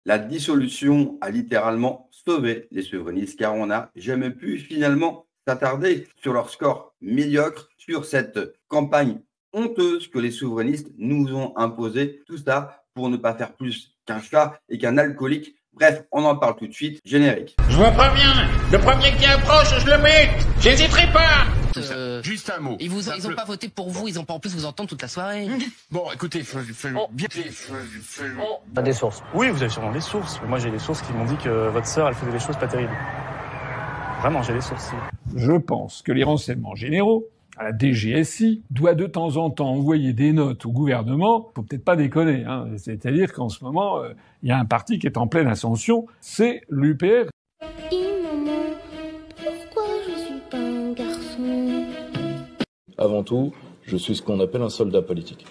La dissolution a littéralement sauvé les souverainistes car on n'a jamais pu finalement s'attarder sur leur score médiocre, sur cette campagne honteuse que les souverainistes nous ont imposée. Tout ça pour ne pas faire plus qu'un chat et qu'un alcoolique. Bref, on en parle tout de suite. Générique. Je vous préviens, le premier qui approche, je le mets. J'hésiterai pas. Juste un mot. Ils ont pas voté pour vous, ils ont pas en plus vous entendre toute la soirée. Bon, écoutez, bien. Pas des sources. Oui, vous avez sûrement des sources. Moi, j'ai des sources qui m'ont dit que votre sœur, elle faisait des choses pas terribles. Vraiment, j'ai des sources. Je pense que les renseignements généraux, à la DGSI, doit de temps en temps envoyer des notes au gouvernement. Faut peut-être pas déconner, hein. C'est-à-dire qu'en ce moment, il y a un parti qui est en pleine ascension, c'est l'UPR. Maman, pourquoi je suis pas un garçon? Avant tout, je suis ce qu'on appelle un soldat politique.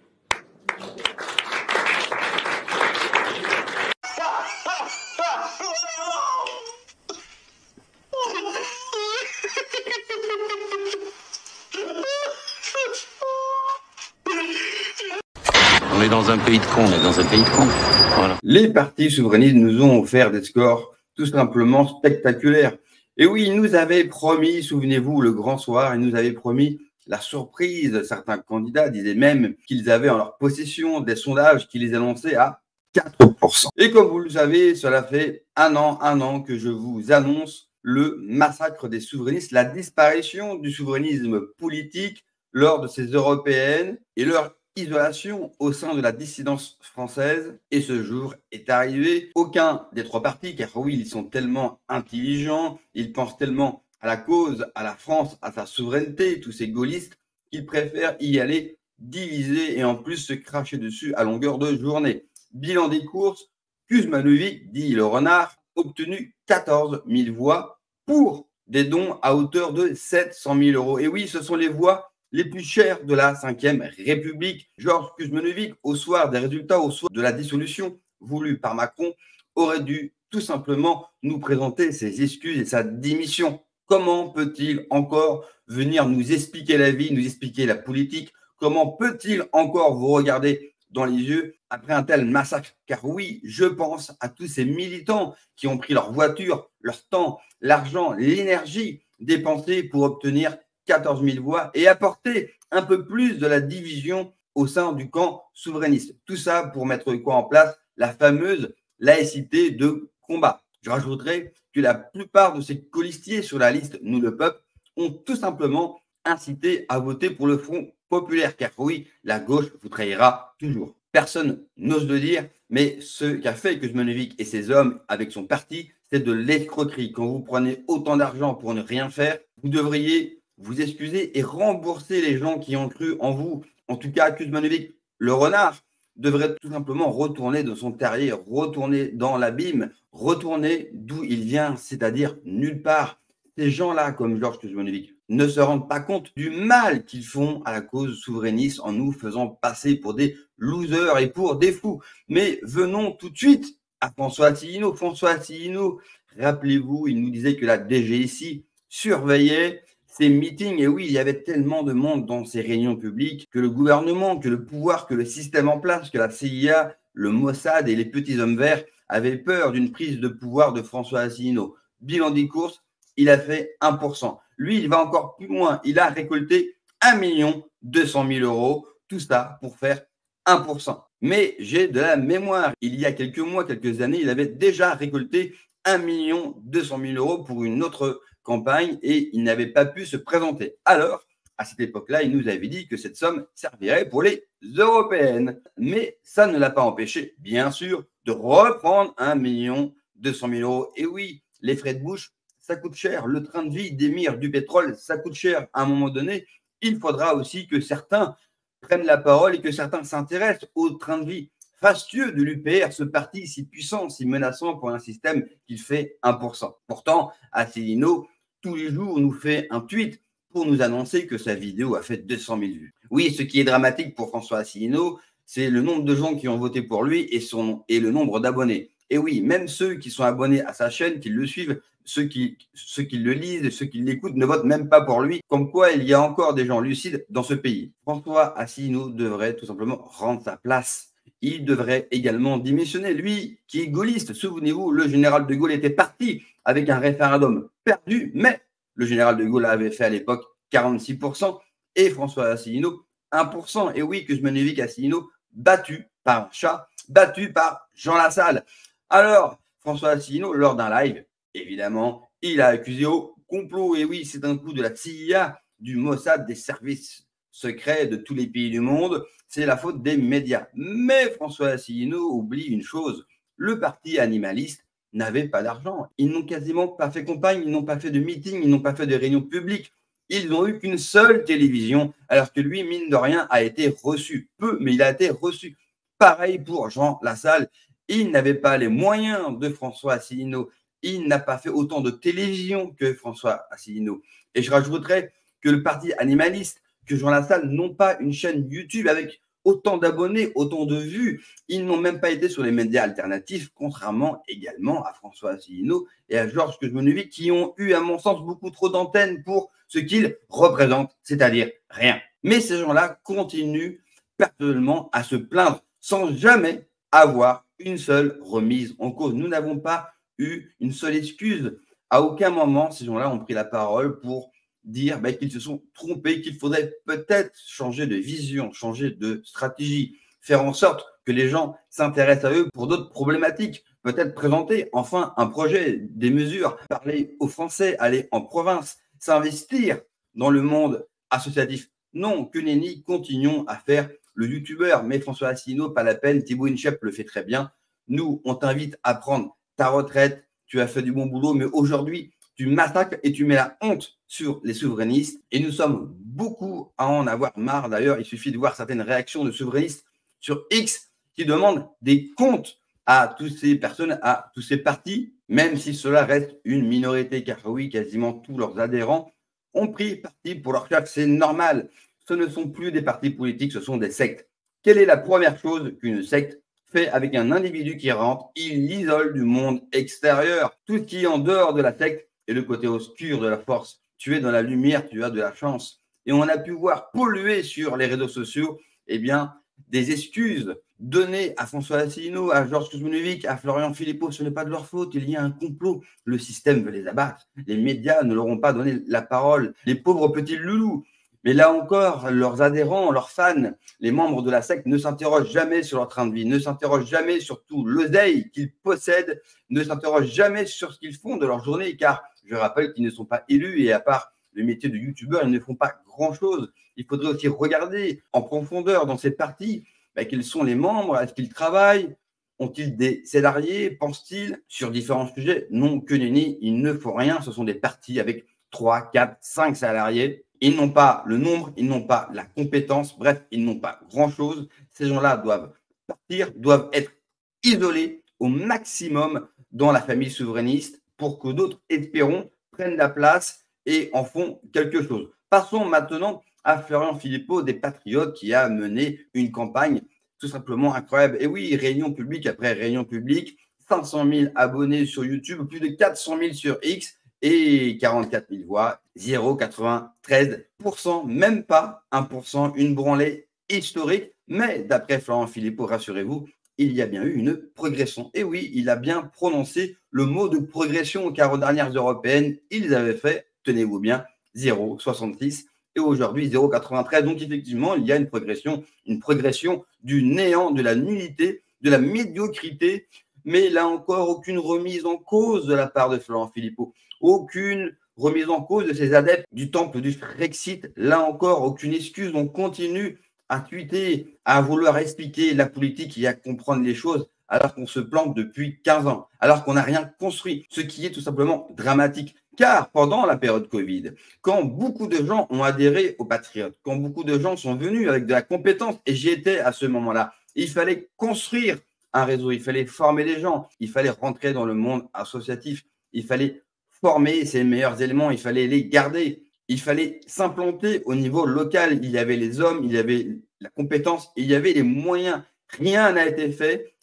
On est dans un pays de cons, on est dans un pays de cons. Voilà. Les partis souverainistes nous ont offert des scores tout simplement spectaculaires. Et oui, ils nous avaient promis, souvenez-vous, le grand soir, ils nous avaient promis la surprise. Certains candidats disaient même qu'ils avaient en leur possession des sondages qui les annonçaient à 4%. Et comme vous le savez, cela fait un an que je vous annonce le massacre des souverainistes, la disparition du souverainisme politique lors de ces européennes et leur isolation au sein de la dissidence française. Et ce jour est arrivé. Aucun des trois partis, car oui, ils sont tellement intelligents, ils pensent tellement à la cause, à la France, à sa souveraineté, tous ces gaullistes, qu'ils préfèrent y aller diviser et en plus se cracher dessus à longueur de journée. Bilan des courses, Kuzmanovic, dit le renard, obtenu 14 000 voix pour des dons à hauteur de 700 000 euros. Et oui, ce sont les voix les plus chères de la Ve République. Georges Kuzmanovic, au soir des résultats, au soir de la dissolution voulue par Macron, aurait dû tout simplement nous présenter ses excuses et sa démission. Comment peut-il encore venir nous expliquer la vie, nous expliquer la politique? Comment peut-il encore vous regarder dans les yeux après un tel massacre? Car oui, je pense à tous ces militants qui ont pris leur voiture, leur temps, l'argent, l'énergie dépensés pour obtenir 14 000 voix et apporter un peu plus de la division au sein du camp souverainiste. Tout ça pour mettre quoi en place? La fameuse laïcité de combat. Je rajouterai que la plupart de ces colistiers sur la liste Nous le peuple ont tout simplement incité à voter pour le Front populaire. Car oui, la gauche vous trahira toujours. Personne n'ose le dire, mais ce qu'a fait Kuzmanovic et ses hommes avec son parti, c'est de l'escroquerie. Quand vous prenez autant d'argent pour ne rien faire, vous devriez vous excuser et rembourser les gens qui ont cru en vous. En tout cas, Kuzmanovic, le renard, devrait tout simplement retourner dans son terrier, retourner dans l'abîme, retourner d'où il vient, c'est-à-dire nulle part. Ces gens-là, comme Georges Kuzmanovic, ne se rendent pas compte du mal qu'ils font à la cause souverainiste en nous faisant passer pour des losers et pour des fous. Mais venons tout de suite à François Asselineau. François Asselineau, rappelez-vous, il nous disait que la DGSI surveillait ces meetings. Et oui, il y avait tellement de monde dans ces réunions publiques que le gouvernement, que le pouvoir, que le système en place, que la CIA, le Mossad et les petits hommes verts avaient peur d'une prise de pouvoir de François Asselineau. Bilan des courses, il a fait 1%. Lui, il va encore plus loin. Il a récolté 1 200 000 euros. Tout ça pour faire 1%. Mais j'ai de la mémoire. Il y a quelques mois, quelques années, il avait déjà récolté 1 200 000 euros pour une autre campagne et il n'avait pas pu se présenter. Alors, à cette époque-là, il nous avait dit que cette somme servirait pour les européennes. Mais ça ne l'a pas empêché, bien sûr, de reprendre 1 200 000 euros. Et oui, les frais de bouche, ça coûte cher. Le train de vie d'émir du pétrole, ça coûte cher. À un moment donné, il faudra aussi que certains prennent la parole et que certains s'intéressent au train de vie fastueux de l'UPR, ce parti si puissant, si menaçant pour un système qui fait 1%. Pourtant, Asselineau, tous les jours, nous fait un tweet pour nous annoncer que sa vidéo a fait 200 000 vues. Oui, ce qui est dramatique pour François Asselineau, c'est le nombre de gens qui ont voté pour lui et le nombre d'abonnés. Et oui, même ceux qui sont abonnés à sa chaîne, qui le suivent, ceux qui le lisent et ceux qui l'écoutent ne votent même pas pour lui. Comme quoi, il y a encore des gens lucides dans ce pays. François Asselineau devrait tout simplement rendre sa place. il devrait également démissionner. Lui qui est gaulliste, souvenez-vous, le général de Gaulle était parti avec un référendum perdu, mais le général de Gaulle avait fait à l'époque 46% et François Asselineau 1%. Et oui, Kuzmanovic Asselineau battu par un chat, battu par Jean Lassalle. Alors, François Asselineau, lors d'un live, évidemment, il a accusé au complot. Et oui, c'est un coup de la CIA, du Mossad, des services secrets de tous les pays du monde. C'est la faute des médias. Mais François Asselineau oublie une chose. Le parti animaliste n'avait pas d'argent. Ils n'ont quasiment pas fait campagne, ils n'ont pas fait de meeting, ils n'ont pas fait de réunions publiques. Ils n'ont eu qu'une seule télévision, alors que lui, mine de rien, a été reçu. Peu, mais il a été reçu. Pareil pour Jean Lassalle. Il n'avait pas les moyens de François Asselineau. Il n'a pas fait autant de télévision que François Asselineau. Et je rajouterais que le parti animaliste, que Jean Lassalle n'ont pas une chaîne YouTube avec autant d'abonnés, autant de vues. Ils n'ont même pas été sur les médias alternatifs, contrairement également à François Asselineau et à Georges Kuzmanovic, qui ont eu, à mon sens, beaucoup trop d'antennes pour ce qu'ils représentent, c'est-à-dire rien. Mais ces gens-là continuent personnellement à se plaindre sans jamais avoir une seule remise en cause. Nous n'avons pas eu une seule excuse. À aucun moment, ces gens-là ont pris la parole pour dire qu'ils se sont trompés, qu'il faudrait peut-être changer de vision, changer de stratégie, faire en sorte que les gens s'intéressent à eux pour d'autres problématiques, peut-être présenter enfin un projet, des mesures, parler aux Français, aller en province, s'investir dans le monde associatif. Non, que nenni, continuons à faire le youtubeur, mais François Asselineau, pas la peine, Thibaut Inchep le fait très bien. Nous, on t'invite à prendre ta retraite, tu as fait du bon boulot, mais aujourd'hui, tu massacres et tu mets la honte sur les souverainistes. Et nous sommes beaucoup à en avoir marre. D'ailleurs, il suffit de voir certaines réactions de souverainistes sur X qui demandent des comptes à toutes ces personnes, à tous ces partis, même si cela reste une minorité, car oui, quasiment tous leurs adhérents ont pris parti pour leur chef. C'est normal. Ce ne sont plus des partis politiques, ce sont des sectes. Quelle est la première chose qu'une secte fait avec un individu qui rentre? Il l'isole du monde extérieur. Tout ce qui est en dehors de la secte est le côté obscur de la force. Tu es dans la lumière, tu as de la chance. Et on a pu voir polluer sur les réseaux sociaux des excuses données à François Asselineau, à Georges Kuzmanovic, à Florian Philippot. Ce n'est pas de leur faute, il y a un complot. Le système veut les abattre. Les médias ne leur ont pas donné la parole. Les pauvres petits loulous. Mais là encore, leurs adhérents, leurs fans, les membres de la secte ne s'interrogent jamais sur leur train de vie, ne s'interrogent jamais sur tout l'oseille qu'ils possèdent, ne s'interrogent jamais sur ce qu'ils font de leur journée, car je rappelle qu'ils ne sont pas élus et à part le métier de youtubeur, ils ne font pas grand-chose. Il faudrait aussi regarder en profondeur dans cette partie quels sont les membres, est-ce qu'ils travaillent, ont-ils des salariés, pensent-ils sur différents sujets? Non, que nenni, il ne faut rien, ce sont des partis avec 3, 4, 5 salariés. Ils n'ont pas le nombre, ils n'ont pas la compétence, bref, ils n'ont pas grand-chose. Ces gens-là doivent partir, doivent être isolés au maximum dans la famille souverainiste pour que d'autres, espérons, prennent la place et en font quelque chose. Passons maintenant à Florian Philippot des Patriotes qui a mené une campagne tout simplement incroyable. Et oui, réunion publique après réunion publique, 500 000 abonnés sur YouTube, plus de 400 000 sur X et 44 000 voix, 0,93%, même pas 1%, une branlée historique. Mais d'après Florian Philippot, rassurez-vous, il y a bien eu une progression. Et oui, il a bien prononcé le mot de progression, car aux dernières européennes, ils avaient fait, tenez-vous bien, 0,66 et aujourd'hui 0,93. Donc effectivement, il y a une progression du néant, de la nullité, de la médiocrité. Mais là encore, aucune remise en cause de la part de Florian Philippot. Aucune remise en cause de ces adeptes du temple du Frexit. Là encore, aucune excuse. On continue à tweeter, à vouloir expliquer la politique et à comprendre les choses alors qu'on se plante depuis 15 ans, alors qu'on n'a rien construit. Ce qui est tout simplement dramatique. Car pendant la période Covid, quand beaucoup de gens ont adhéré aux Patriotes, quand beaucoup de gens sont venus avec de la compétence, et j'y étais à ce moment-là, il fallait construire un réseau, il fallait former les gens, il fallait rentrer dans le monde associatif, il fallait former ses meilleurs éléments, il fallait les garder, il fallait s'implanter au niveau local. Il y avait les hommes, il y avait la compétence, il y avait les moyens. Rien n'a été fait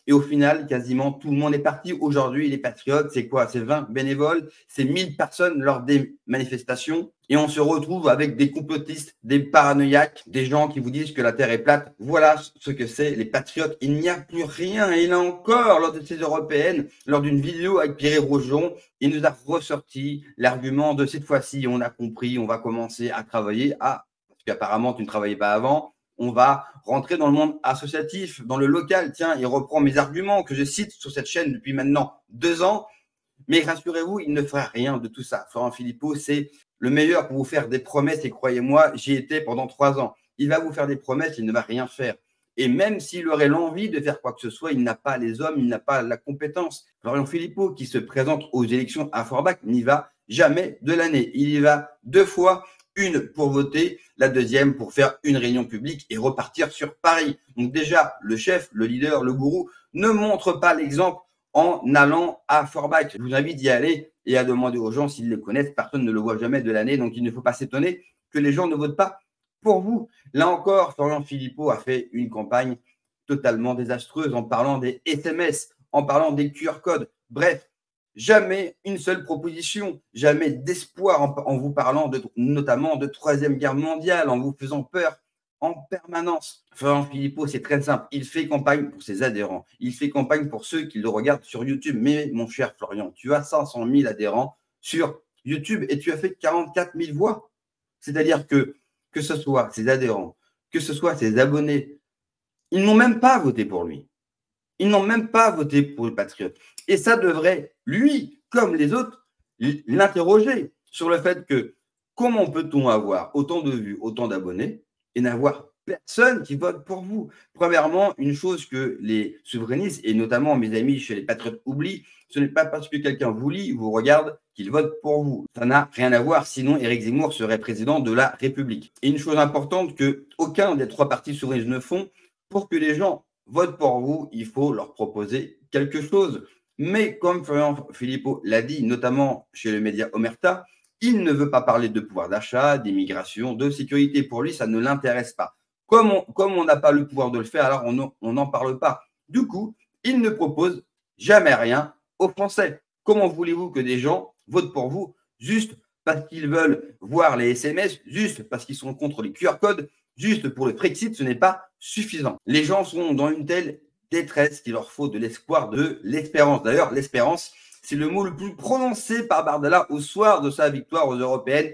Et au final, quasiment tout le monde est parti. Aujourd'hui, les patriotes, c'est quoi? C'est 20 bénévoles, c'est 1000 personnes lors des manifestations. Et on se retrouve avec des complotistes, des paranoïaques, des gens qui vous disent que la Terre est plate. Voilà ce que c'est les patriotes. Il n'y a plus rien. Et là encore, lors de ces européennes, lors d'une vidéo avec Pierre Rojon, il nous a ressorti l'argument de cette fois-ci, on a compris, on va commencer à travailler. Ah, parce qu'apparemment, tu ne travaillais pas avant. On va rentrer dans le monde associatif, dans le local. Tiens, il reprend mes arguments que je cite sur cette chaîne depuis maintenant 2 ans. Mais rassurez-vous, il ne fera rien de tout ça. Florent Philippot, c'est le meilleur pour vous faire des promesses. Et croyez-moi, j'y étais pendant 3 ans. Il va vous faire des promesses, il ne va rien faire. Et même s'il aurait l'envie de faire quoi que ce soit, il n'a pas les hommes, il n'a pas la compétence. Florent Philippot, qui se présente aux élections à Forbach, n'y va jamais de l'année. Il y va 2 fois. Une pour voter, la deuxième pour faire une réunion publique et repartir sur Paris. Donc déjà, le chef, le leader, le gourou ne montre pas l'exemple en allant à Forbach. Je vous invite d'y aller et à demander aux gens s'ils le connaissent. Personne ne le voit jamais de l'année, donc il ne faut pas s'étonner que les gens ne votent pas pour vous. Là encore, Florent Philippot a fait une campagne totalement désastreuse en parlant des SMS, en parlant des QR codes. Bref, jamais une seule proposition, jamais d'espoir en vous parlant notamment de Troisième Guerre mondiale, en vous faisant peur en permanence. Florent Philippot, c'est très simple. Il fait campagne pour ses adhérents. Il fait campagne pour ceux qui le regardent sur YouTube. Mais mon cher Florian, tu as 500 000 adhérents sur YouTube et tu as fait 44 000 voix. C'est-à-dire que ce soit ses adhérents, que ce soit ses abonnés, ils n'ont même pas voté pour lui. Ils n'ont même pas voté pour le patriote. Et ça devrait, lui, comme les autres, l'interroger sur le fait que comment peut-on avoir autant de vues, autant d'abonnés et n'avoir personne qui vote pour vous? Premièrement, une chose que les souverainistes, et notamment mes amis chez les patriotes, oublient, ce n'est pas parce que quelqu'un vous lit, vous regarde, qu'il vote pour vous. Ça n'a rien à voir, sinon Éric Zemmour serait président de la République. Et une chose importante que aucun des 3 partis souverainistes ne font, pour que les gens votent pour vous, il faut leur proposer quelque chose. Mais comme Florent Philippot l'a dit, notamment chez le média Omerta, il ne veut pas parler de pouvoir d'achat, d'immigration, de sécurité. Pour lui, ça ne l'intéresse pas. Comme on n'a pas le pouvoir de le faire, alors on n'en parle pas. Du coup, il ne propose jamais rien aux Français. Comment voulez-vous que des gens votent pour vous juste parce qu'ils veulent voir les SMS, juste parce qu'ils sont contre les QR codes, juste pour le Brexit? Ce n'est pas suffisant. Les gens sont dans une telle détresse qu'il leur faut de l'espoir, de l'espérance. D'ailleurs, l'espérance, c'est le mot le plus prononcé par Bardella au soir de sa victoire aux européennes.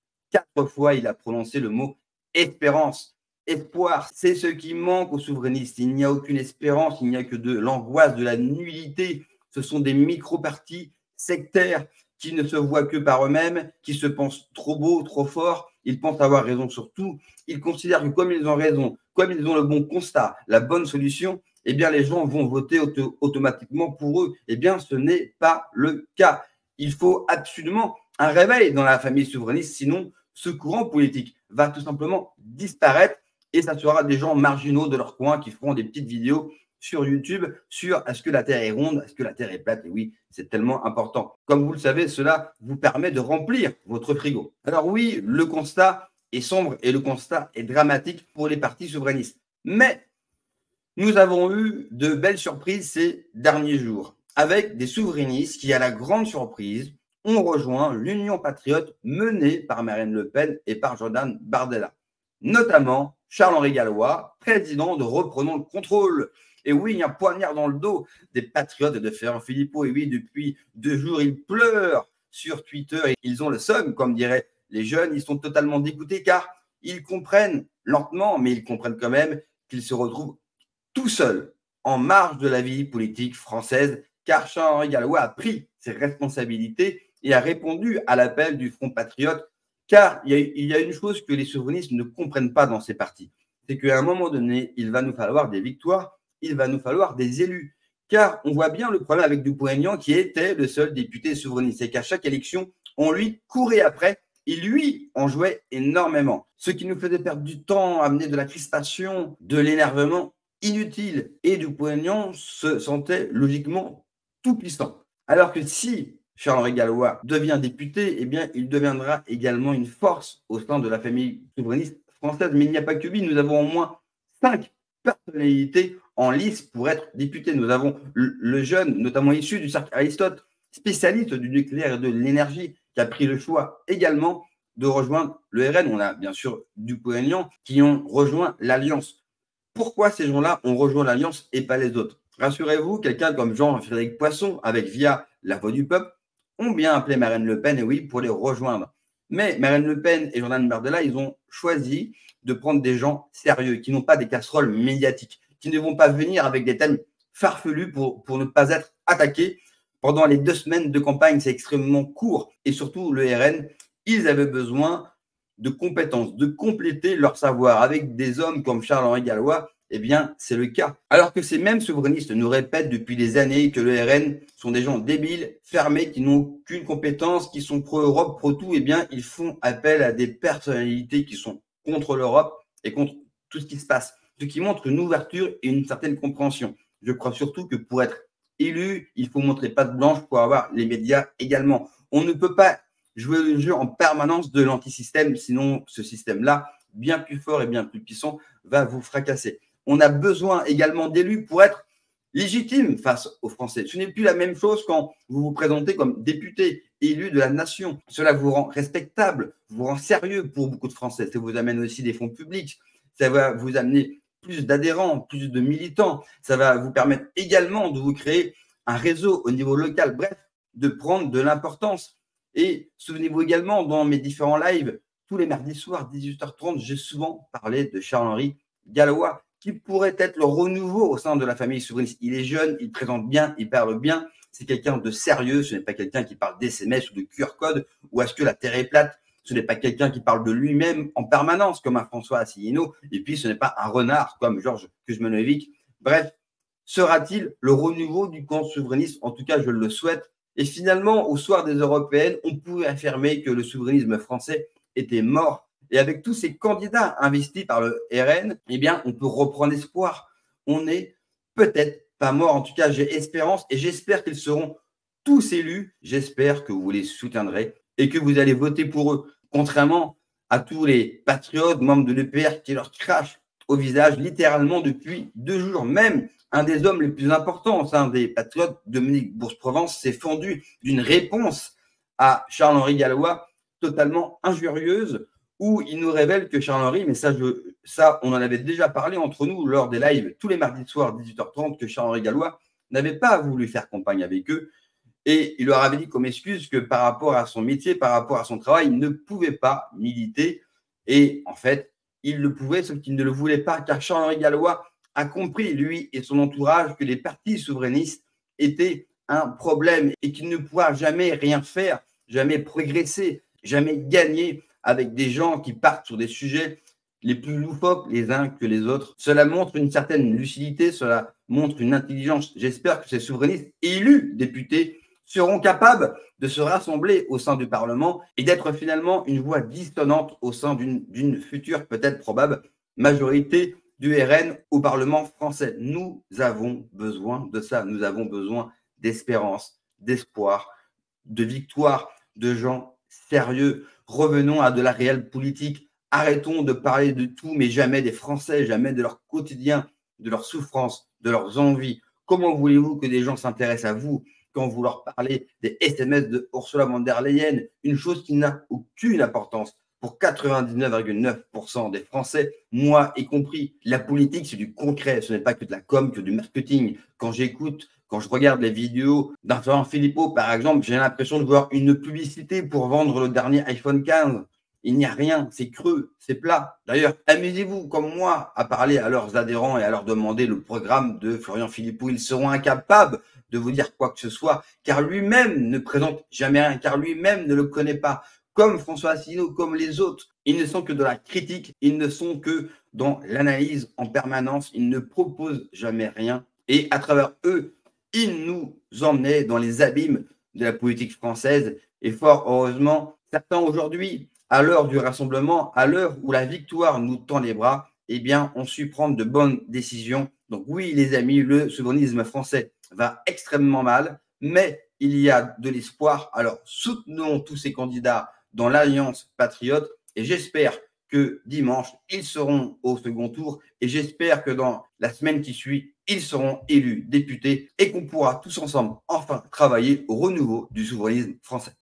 4 fois, il a prononcé le mot espérance. Espoir, c'est ce qui manque aux souverainistes. Il n'y a aucune espérance, il n'y a que de l'angoisse, de la nullité. Ce sont des micro-partis sectaires qui ne se voient que par eux-mêmes, qui se pensent trop beaux, trop forts. Ils pensent avoir raison sur tout. Ils considèrent que comme ils ont raison, comme ils ont le bon constat, la bonne solution, eh bien, les gens vont voter automatiquement pour eux. Eh bien, ce n'est pas le cas. Il faut absolument un réveil dans la famille souverainiste, sinon ce courant politique va tout simplement disparaître et ça sera des gens marginaux de leur coin qui feront des petites vidéos sur YouTube sur est-ce que la Terre est ronde, est-ce que la Terre est plate. Et oui, c'est tellement important. Comme vous le savez, cela vous permet de remplir votre frigo. Alors oui, le constat est sombre et le constat est dramatique pour les partis souverainistes. Mais nous avons eu de belles surprises ces derniers jours avec des souverainistes qui, à la grande surprise, ont rejoint l'Union patriote menée par Marine Le Pen et par Jordan Bardella. Notamment Charles-Henri Gallois, président de Reprenons le contrôle. Et oui, il y a un poignard dans le dos des patriotes de Florent Philippot. Et oui, depuis 2 jours, ils pleurent sur Twitter. Et ils ont le seum, comme diraient les jeunes. Ils sont totalement dégoûtés car ils comprennent lentement, mais ils comprennent quand même qu'ils se retrouvent tout seuls en marge de la vie politique française. Car Charles-Henri Gallois a pris ses responsabilités et a répondu à l'appel du Front Patriote. Car il y a une chose que les souverainistes ne comprennent pas dans ces partis. C'est qu'à un moment donné, il va nous falloir des victoires. Il va nous falloir des élus. Car on voit bien le problème avec Dupont-Aignan qui était le seul député souverainiste. C'est qu'à chaque élection, on lui courait après. Il lui en jouait énormément. Ce qui nous faisait perdre du temps, amener de la crispation, de l'énervement inutile. Et Dupont-Aignan se sentait logiquement tout puissant. Alors que si Charles-Henri Gallois devient député, eh bien, il deviendra également une force au sein de la famille souverainiste française. Mais il n'y a pas que lui. Nous avons au moins 5 personnalités en lice pour être député. Nous avons le jeune, notamment issu du cercle Aristote, spécialiste du nucléaire et de l'énergie, qui a pris le choix également de rejoindre le RN. On a bien sûr Dupont-Aignan qui ont rejoint l'Alliance. Pourquoi ces gens-là ont rejoint l'Alliance et pas les autres? Rassurez-vous, quelqu'un comme Jean-Frédéric Poisson, avec via La Voix du Peuple, ont bien appelé Marine Le Pen, et oui, pour les rejoindre. Mais Marine Le Pen et Jordan Bardella, ils ont choisi de prendre des gens sérieux, qui n'ont pas des casseroles médiatiques, qui ne vont pas venir avec des thèmes farfelus pour ne pas être attaqués. Pendant les 2 semaines de campagne, c'est extrêmement court. Et surtout, le RN, ils avaient besoin de compétences, de compléter leur savoir. Avec des hommes comme Charles-Henri Gallois, eh bien, c'est le cas. Alors que ces mêmes souverainistes nous répètent depuis des années que le RN sont des gens débiles, fermés, qui n'ont aucune compétence, qui sont pro-Europe, pro-tout, eh bien, ils font appel à des personnalités qui sont contre l'Europe et contre tout ce qui se passe. Ce qui montre une ouverture et une certaine compréhension. Je crois surtout que pour être élu, il faut montrer patte blanche pour avoir les médias également. On ne peut pas jouer le jeu en permanence de l'antisystème, sinon ce système-là, bien plus fort et bien plus puissant, va vous fracasser. On a besoin également d'élus pour être légitime face aux Français. Ce n'est plus la même chose quand vous vous présentez comme député élu de la nation. Cela vous rend respectable, vous rend sérieux pour beaucoup de Français. Ça vous amène aussi des fonds publics. Ça va vous amener plus d'adhérents, plus de militants. Ça va vous permettre également de vous créer un réseau au niveau local. Bref, de prendre de l'importance. Et souvenez-vous également, dans mes différents lives, tous les mardis soirs, 18h30, j'ai souvent parlé de Charles-Henri Gallois, qui pourrait être le renouveau au sein de la famille souverainiste. Il est jeune, il présente bien, il parle bien. C'est quelqu'un de sérieux. Ce n'est pas quelqu'un qui parle d'SMS ou de QR code ou est-ce que la terre est plate. Ce n'est pas quelqu'un qui parle de lui-même en permanence comme un François Asselineau. Et puis, ce n'est pas un renard comme Georges Kuzmanovic. Bref, sera-t-il le renouveau du camp souverainiste? En tout cas, je le souhaite. Et finalement, au soir des européennes, on pouvait affirmer que le souverainisme français était mort. Et avec tous ces candidats investis par le RN, eh bien, on peut reprendre espoir. On n'est peut-être pas mort. En tout cas, j'ai espérance et j'espère qu'ils seront tous élus. J'espère que vous les soutiendrez et que vous allez voter pour eux. Contrairement à tous les patriotes, membres de l'EPR qui leur crachent au visage littéralement depuis 2 jours. Même un des hommes les plus importants au sein des patriotes, Dominique Bourse-Provence, s'est fendu d'une réponse à Charles-Henri Gallois totalement injurieuse, où il nous révèle que Charles-Henri, mais ça, on en avait déjà parlé entre nous lors des lives tous les mardis soirs, 18h30, que Charles-Henri Gallois n'avait pas voulu faire campagne avec eux. Et il leur avait dit comme excuse que par rapport à son métier, par rapport à son travail, il ne pouvait pas militer. Et en fait, il le pouvait, sauf qu'il ne le voulait pas, car Charles-Henri Gallois a compris, lui et son entourage, que les partis souverainistes étaient un problème et qu'il ne pourra jamais rien faire, jamais progresser, jamais gagner avec des gens qui partent sur des sujets les plus loufoques les uns que les autres. Cela montre une certaine lucidité, cela montre une intelligence. J'espère que ces souverainistes élus députés seront capables de se rassembler au sein du Parlement et d'être finalement une voix dissonante au sein d'une future, peut-être probable, majorité du RN au Parlement français. Nous avons besoin de ça. Nous avons besoin d'espérance, d'espoir, de victoire, de gens sérieux. Revenons à de la réelle politique. Arrêtons de parler de tout, mais jamais des Français, jamais de leur quotidien, de leurs souffrances, de leurs envies. Comment voulez-vous que des gens s'intéressent à vous quand vous leur parlez des SMS de Ursula von der Leyen, une chose qui n'a aucune importance pour 99,9% des Français, moi y compris. La politique, c'est du concret, ce n'est pas que de la com, que du marketing. Quand j'écoute, quand je regarde les vidéos d'un Florent Philippot, par exemple, j'ai l'impression de voir une publicité pour vendre le dernier iPhone 15. Il n'y a rien, c'est creux, c'est plat. D'ailleurs, amusez-vous comme moi à parler à leurs adhérents et à leur demander le programme de Florian Philippot. Ils seront incapables de vous dire quoi que ce soit, car lui-même ne présente jamais rien, car lui-même ne le connaît pas. Comme François Asselineau, comme les autres, ils ne sont que dans la critique, ils ne sont que dans l'analyse en permanence, ils ne proposent jamais rien. Et à travers eux, ils nous emmenaient dans les abîmes de la politique française. Et fort heureusement, certains aujourd'hui, à l'heure du rassemblement, à l'heure où la victoire nous tend les bras, eh bien, ont su prendre de bonnes décisions. Donc oui, les amis, le souverainisme français va extrêmement mal, mais il y a de l'espoir. Alors, soutenons tous ces candidats dans l'Alliance Patriote et j'espère que dimanche, ils seront au second tour et j'espère que dans la semaine qui suit, ils seront élus députés et qu'on pourra tous ensemble enfin travailler au renouveau du souverainisme français.